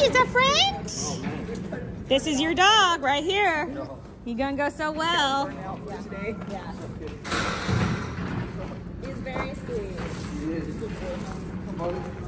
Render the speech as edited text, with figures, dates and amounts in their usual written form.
she's a friend. This is your dog right here. He gonna go so well. Yeah. He's very sweet.